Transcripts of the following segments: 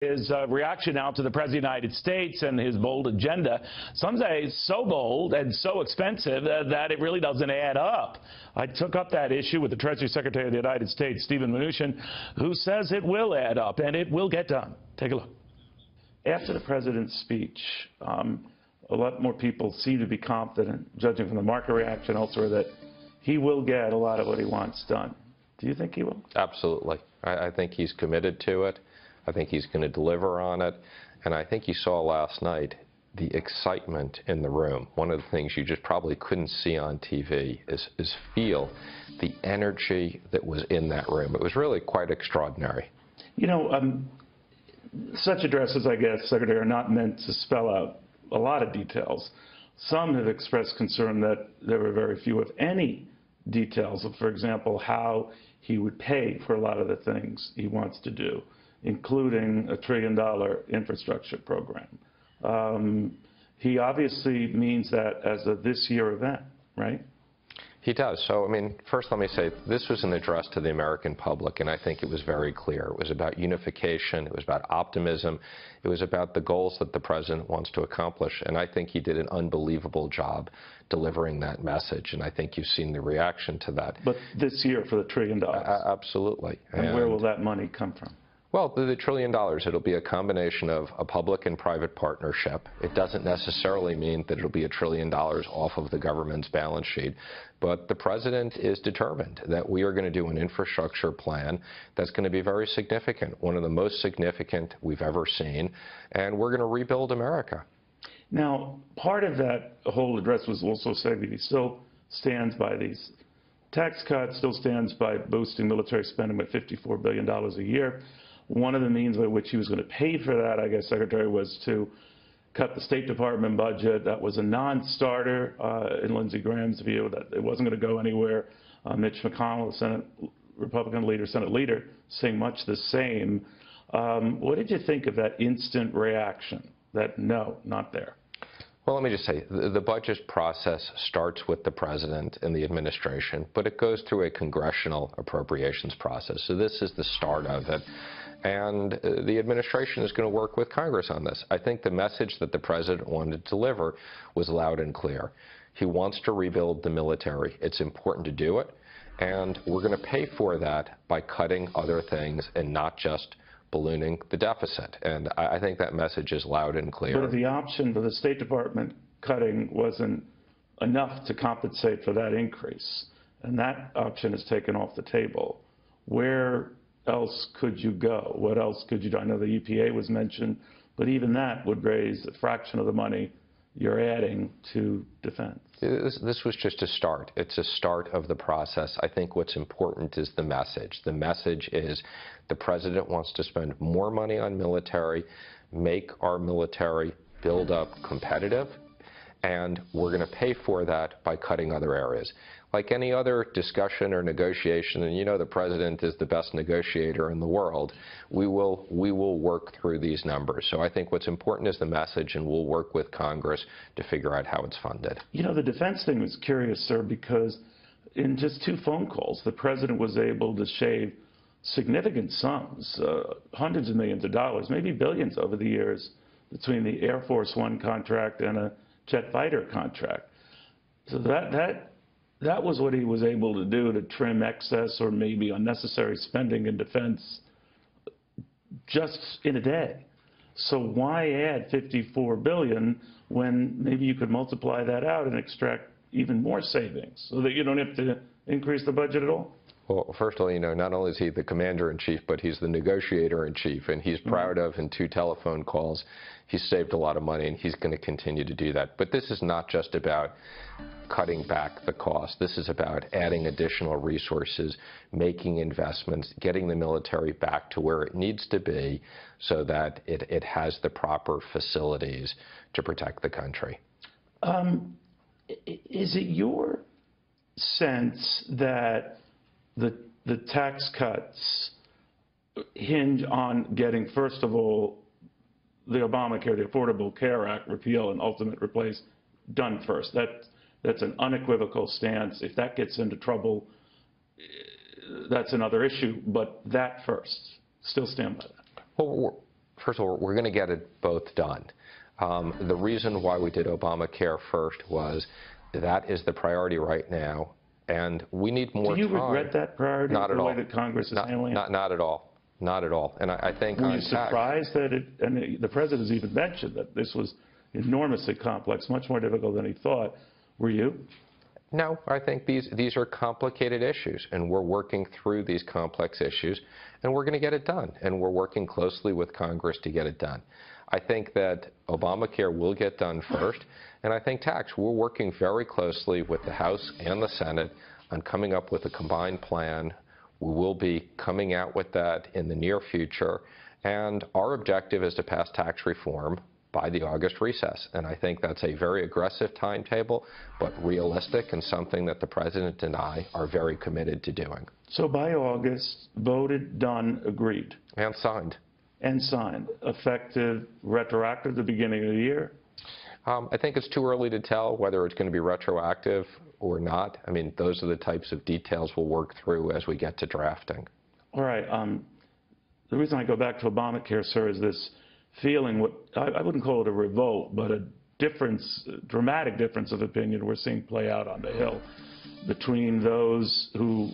His reaction now to the President of the United States and his bold agenda, some say so bold and so expensive that it really doesn't add up. I took up that issue with the Treasury Secretary of the United States, Steven Mnuchin, who says it will add up and it will get done. Take a look. After the President's speech, a lot more people seem to be confident, judging from the market reaction elsewhere, that he will get a lot of what he wants done. Do you think he will? Absolutely. I think he's committed to it. I think he's going to deliver on it. And I think you saw last night the excitement in the room. One of the things you just probably couldn't see on TV is feel the energy that was in that room. It was really quite extraordinary. You know, such addresses, I guess, Secretary, are not meant to spell out a lot of details. Some have expressed concern that there were very few, if any, details of, for example, how he would pay for a lot of the things he wants to do, including a $1 trillion infrastructure program. He obviously means that as a this-year event, right? He does. So, I mean, first let me say, this was an address to the American public, and I think it was very clear. It was about unification. It was about optimism. It was about the goals that the President wants to accomplish, and I think he did an unbelievable job delivering that message, and I think you've seen the reaction to that. But this year for the $1 trillion. Absolutely. And where will that money come from? Well, the $1 trillion, it'll be a combination of a public and private partnership. It doesn't necessarily mean that it'll be $1 trillion off of the government's balance sheet. But the President is determined that we are going to do an infrastructure plan that's going to be very significant, one of the most significant we've ever seen, and we're going to rebuild America. Now, part of that whole address was also saying that he still stands by these tax cuts, still stands by boosting military spending by $54 billion a year. One of the means by which he was going to pay for that, I guess, Secretary, was to cut the State Department budget. That was a non-starter in Lindsey Graham's view, that it wasn't going to go anywhere. Mitch McConnell, the Senate Republican leader, Senate leader, saying much the same. What did you think of that instant reaction, that no, not there? Well, let me just say, the budget process starts with the President and the administration, but it goes through a congressional appropriations process. So this is the start of it. And the administration is going to work with Congress on this. I think the message that the President wanted to deliver was loud and clear. He wants to rebuild the military. It's important to do it. And we're going to pay for that by cutting other things and not just ballooning the deficit. And I think that message is loud and clear. But if the option for the State Department cutting wasn't enough to compensate for that increase, and that option is taken off the table, where else could you go? What else could you do? I know the EPA was mentioned, but even that would raise a fraction of the money you're adding to defense. This was just a start. It's a start of the process. I think what's important is the message. The message is the President wants to spend more money on military, make our military build up competitive, and we're going to pay for that by cutting other areas. Like any other discussion or negotiation, and you know the President is the best negotiator in the world, we will work through these numbers. So I think what's important is the message, and we'll work with Congress to figure out how it's funded. You know, the defense thing was curious, sir, because in just 2 phone calls, the President was able to shave significant sums, hundreds of millions of dollars, maybe billions over the years, between the Air Force One contract and a jet fighter contract. So that was what he was able to do, to trim excess or maybe unnecessary spending in defense just in a day. So why add $54 billion when maybe you could multiply that out and extract even more savings so that you don't have to increase the budget at all? Well, first of all, you know, not only is he the commander-in-chief, but he's the negotiator-in-chief, and he's proud of, in 2 telephone calls, he's saved a lot of money, and he's going to continue to do that. But this is not just about cutting back the cost. This is about adding additional resources, making investments, getting the military back to where it needs to be so that it has the proper facilities to protect the country. Is it your sense that the tax cuts hinge on getting, first of all, the Obamacare, the Affordable Care Act repeal and ultimate replace done first? That's an unequivocal stance. If that gets into trouble, that's another issue, but that first. Still stand by that. Well, First of all, we're going to get it both done. The reason why we did Obamacare first was that is the priority right now, and we need more time. Do you regret that priority? Not at all. The way that Congress is handling it? Not at all. Not at all. And I think Were on you surprised that it, and the President's even mentioned that this was enormously complex, much more difficult than he thought. Were you? No, I think these are complicated issues, and we're working through these complex issues, and we're going to get it done, and we're working closely with Congress to get it done. I think that Obamacare will get done first, and I think tax, we're working very closely with the House and the Senate on coming up with a combined plan. We will be coming out with that in the near future, and our objective is to pass tax reform by the August recess. And I think that's a very aggressive timetable, but realistic and something that the President and I are very committed to doing. So by August, voted, done, agreed. And signed. And signed. Effective retroactive the beginning of the year? I think it's too early to tell whether it's going to be retroactive or not. I mean, those are the types of details we'll work through as we get to drafting. All right. The reason I go back to Obamacare, sir, is this feeling, what I wouldn't call it a revolt, but a difference, dramatic difference of opinion we're seeing play out on the Hill between those who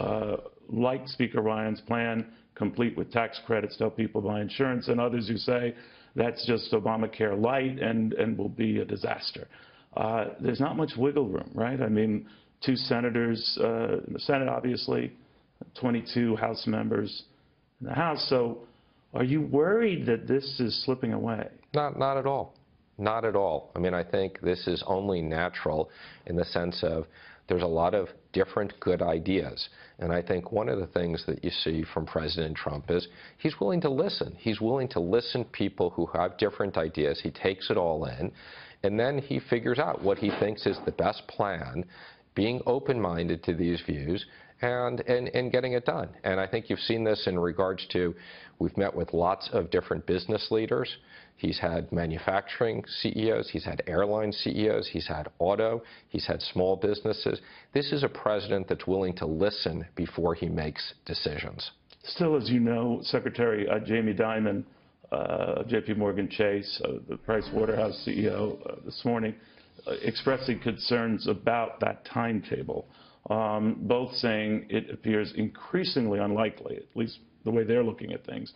like Speaker Ryan's plan, complete with tax credits to help people buy insurance, and others who say that's just Obamacare light and will be a disaster. There's not much wiggle room, right? I mean, 2 senators in the Senate, obviously, 22 House members in the House. So are you worried that this is slipping away? Not at all. Not at all. I mean, I think this is only natural in the sense of there's a lot of different good ideas. And I think one of the things that you see from President Trump is he's willing to listen. He's willing to listen to people who have different ideas. He takes it all in, and then he figures out what he thinks is the best plan, being open-minded to these views, and getting it done. And I think you've seen this in regards to, we've met with lots of different business leaders. He's had manufacturing CEOs, he's had airline CEOs, he's had auto, he's had small businesses. This is a president that's willing to listen before he makes decisions. Still, as you know, Secretary Jamie Dimon, JP Morgan Chase, the Price Waterhouse CEO this morning, expressing concerns about that timetable. Both saying it appears increasingly unlikely, at least the way they're looking at things,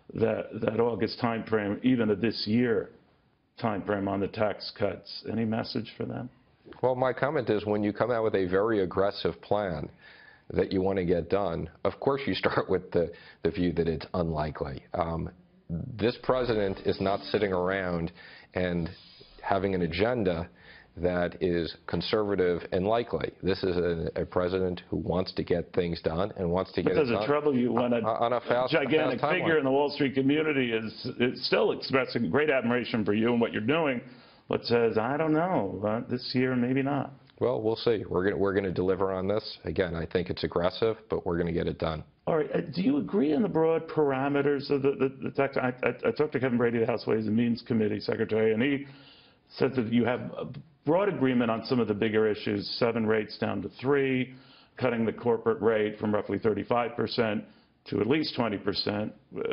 that August time frame, even of this year time frame on the tax cuts. Any message for them? Well, my comment is when you come out with a very aggressive plan that you want to get done, of course you start with the view that it's unlikely. This president is not sitting around and having an agenda that is conservative and likely. This is a president who wants to get things done and wants to get it done. Does it trouble you when a gigantic figure in the Wall Street community is still expressing great admiration for you and what you're doing, but says, I don't know, this year maybe not? Well, we'll see. We're going to deliver on this. Again, I think it's aggressive, but we're going to get it done. All right. Do you agree on the broad parameters of the tax? I talked to Kevin Brady, the House Ways and Means Committee Secretary, and he said that you have a broad agreement on some of the bigger issues, 7 rates down to 3, cutting the corporate rate from roughly 35% to at least 20%.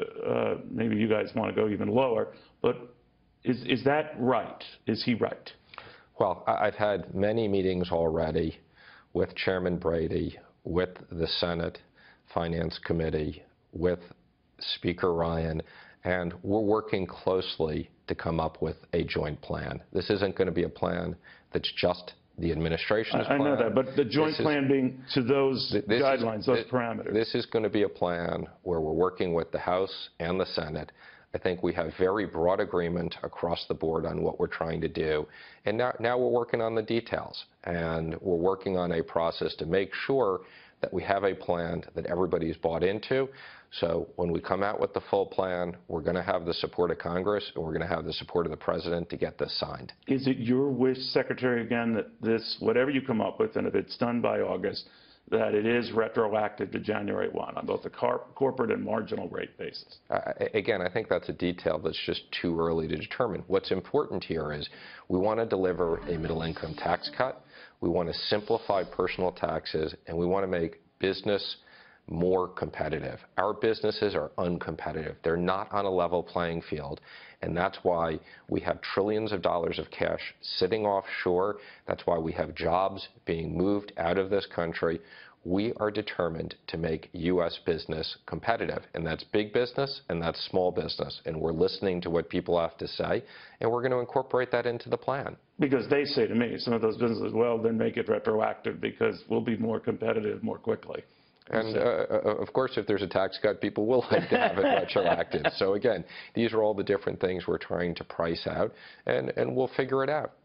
Maybe you guys want to go even lower. But is that right? Is he right? Well, I've had many meetings already with Chairman Brady, with the Senate Finance Committee, with Speaker Ryan, and we're working closely to come up with a joint plan. This isn't going to be a plan that's just the administration's plan. I know that, but the joint plan being to those guidelines, those parameters. This is going to be a plan where we're working with the House and the Senate. I think we have very broad agreement across the board on what we're trying to do. And now we're working on the details. And we're working on a process to make sure that we have a plan that everybody's bought into. So when we come out with the full plan, we're going to have the support of Congress, and we're going to have the support of the President to get this signed. Is it your wish, Secretary, again, that this, whatever you come up with, and if it's done by August, that it is retroactive to January 1 on both the corporate and marginal rate basis? Again, I think that's a detail that's just too early to determine. What's important here is we want to deliver a middle-income tax cut. We want to simplify personal taxes, and we want to make business more competitive. Our businesses are uncompetitive. They're not on a level playing field, and that's why we have trillions of dollars of cash sitting offshore. That's why we have jobs being moved out of this country. We are determined to make U.S. business competitive, and that's big business and that's small business, and we're listening to what people have to say, and we're going to incorporate that into the plan. Because they say to me, some of those businesses, well, then make it retroactive because we'll be more competitive more quickly. And of course, if there's a tax cut, people will like to have it retroactive. So again, these are all the different things we're trying to price out, and we'll figure it out.